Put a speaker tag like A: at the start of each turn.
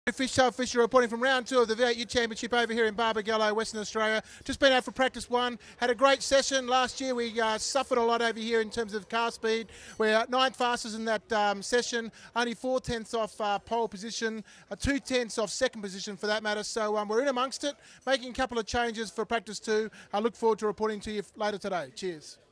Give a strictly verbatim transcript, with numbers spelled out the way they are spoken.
A: Fishtail Fisher reporting from round two of the V eight U Championship over here in Barbagallo, Western Australia. Just been out for practice one. Had a great session. Last year we uh, suffered a lot over here in terms of car speed. We're ninth fastest in that um, session, only four tenths off uh, pole position, uh, two tenths off second position for that matter. So um, we're in amongst it, making a couple of changes for practice two. I look forward to reporting to you later today. Cheers.